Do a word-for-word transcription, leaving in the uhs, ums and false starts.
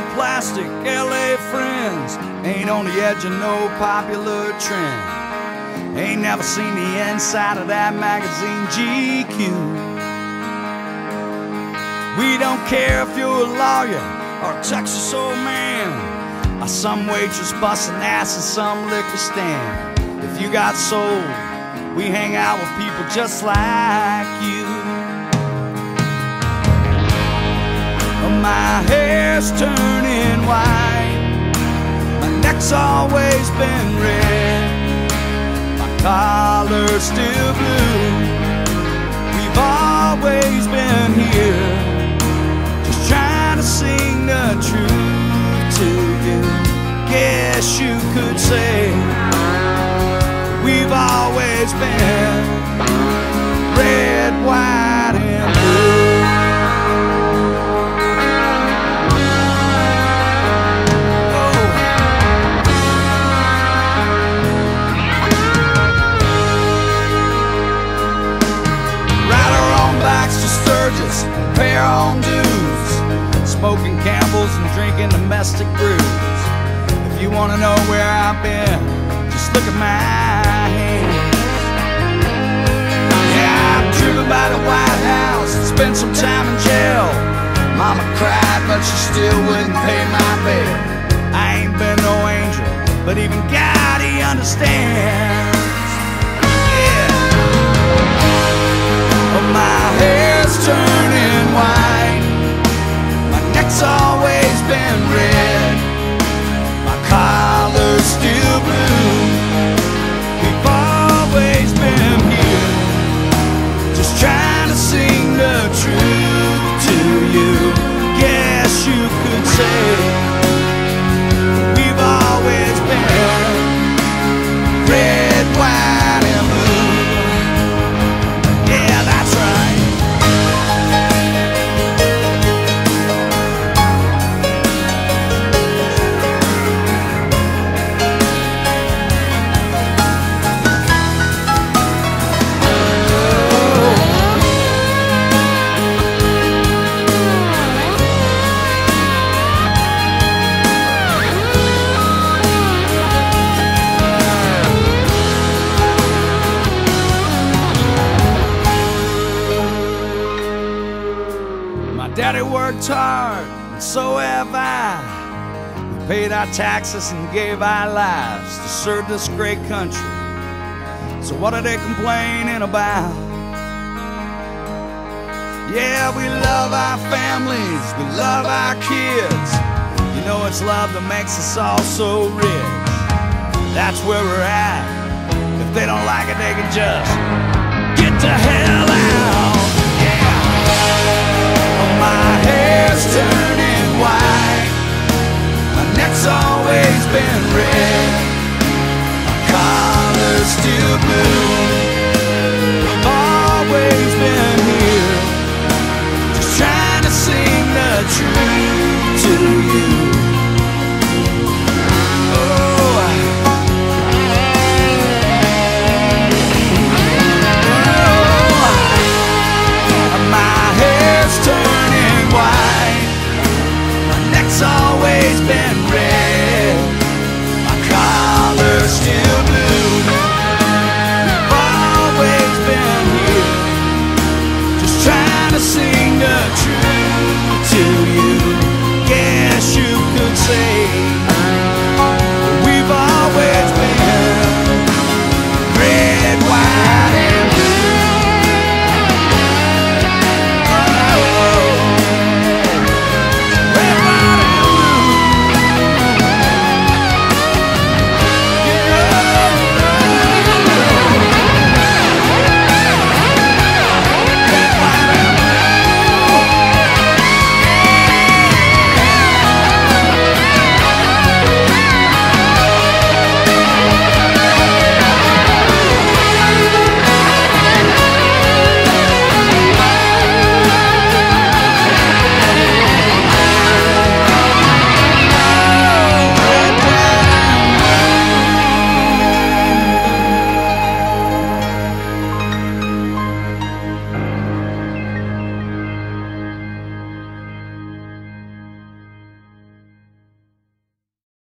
plastic L A friends. Ain't on the edge of no popular trend. Ain't never seen the inside of that magazine G Q. We don't care if you're a lawyer or a Texas old man, or some waitress busting ass in some liquor stand. If you got soul, we hang out with people just like you. My hair's turning white, my neck's always been red, my collar's still blue. We've always been here, just trying to sing the truth to you. Guess you could say we've always been red, white, and blue. Pay our own dues, smoking Campbell's and drinking domestic brews. If you want to know where I've been, just look at my hands. Yeah, I'm driven by the White House and spent some time in jail. Mama cried, but she still wouldn't pay my bail. I ain't been no angel, but even God, He understands. Yeah. But my hair's turning white, my neck's always been red, my collar's still blue. We've always been here, just trying to sing the truth to you. Guess you could say we've always been red, white, and blue. Yeah, that's right. Daddy worked hard, and so have I. We paid our taxes and gave our lives to serve this great country. So what are they complaining about? Yeah, we love our families, we love our kids. You know it's love that makes us all so rich. That's where we're at. If they don't like it, they can just get the hell out. My hair's turning white, my neck's always been red, my collar's still blue. We've always been here, just trying to sing the truth to you. Oh, oh, my hair's turning white, my neck's always been